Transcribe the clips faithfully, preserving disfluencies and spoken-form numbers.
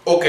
Ok,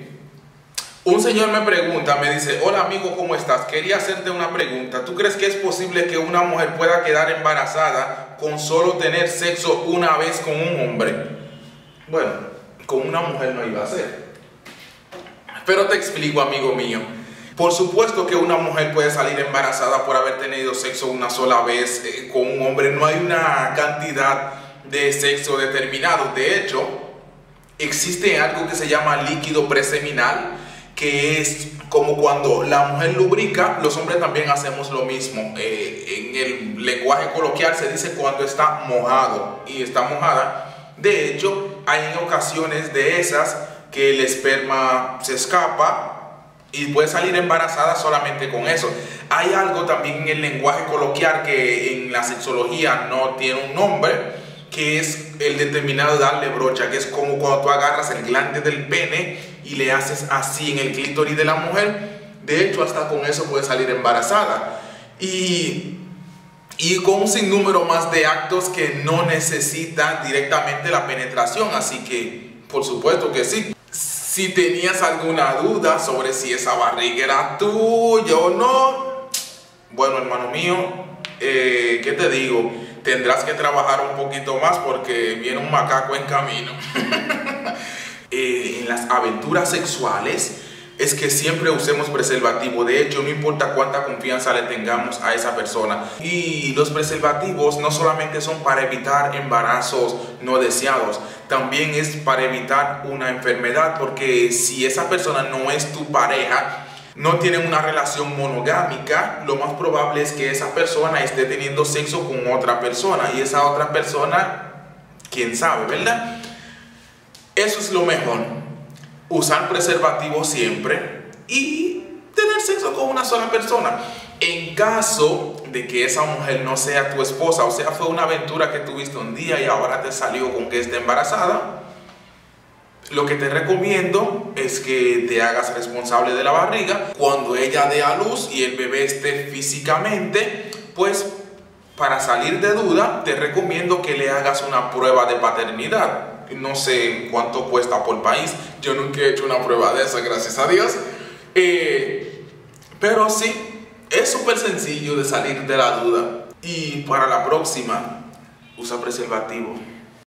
un señor me pregunta, me dice, hola amigo, ¿cómo estás? Quería hacerte una pregunta. ¿Tú crees que es posible que una mujer pueda quedar embarazada con solo tener sexo una vez con un hombre? Bueno, con una mujer no iba a ser. Pero te explico, amigo mío. Por supuesto que una mujer puede salir embarazada por haber tenido sexo una sola vez eh, con un hombre. No hay una cantidad de sexo determinado. De hecho, existe algo que se llama líquido preseminal, que es como cuando la mujer lubrica, los hombres también hacemos lo mismo. Eh, en el lenguaje coloquial se dice cuando está mojado y está mojada. De hecho, hay en ocasiones de esas que el esperma se escapa y puede salir embarazada solamente con eso. Hay algo también en el lenguaje coloquial que en la sexología no tiene un nombre, que es el determinado de darle brocha, que es como cuando tú agarras el glande del pene y le haces así en el clítoris de la mujer. De hecho, hasta con eso puede salir embarazada. Y, y con un sinnúmero más de actos que no necesitan directamente la penetración. Así que, por supuesto que sí. Si tenías alguna duda sobre si esa barriga era tuya o no, bueno, hermano mío, eh, ¿qué te digo? Tendrás que trabajar un poquito más porque viene un macaco en camino. eh, en las aventuras sexuales es que siempre usemos preservativo. De hecho, no importa cuánta confianza le tengamos a esa persona. Y los preservativos no solamente son para evitar embarazos no deseados, también es para evitar una enfermedad, porque si esa persona no es tu pareja, no tienen una relación monogámica, lo más probable es que esa persona esté teniendo sexo con otra persona, y esa otra persona, quién sabe, ¿verdad? Eso es lo mejor, usar preservativo siempre y tener sexo con una sola persona. En caso de que esa mujer no sea tu esposa, o sea, fue una aventura que tuviste un día y ahora te salió con que esté embarazada, lo que te recomiendo es que te hagas responsable de la barriga. Cuando ella dé a luz y el bebé esté físicamente, pues para salir de duda, te recomiendo que le hagas una prueba de paternidad. No sé cuánto cuesta por país, yo nunca he hecho una prueba de esa, gracias a Dios. Eh, pero sí, es súper sencillo de salir de la duda. Y para la próxima, usa preservativo.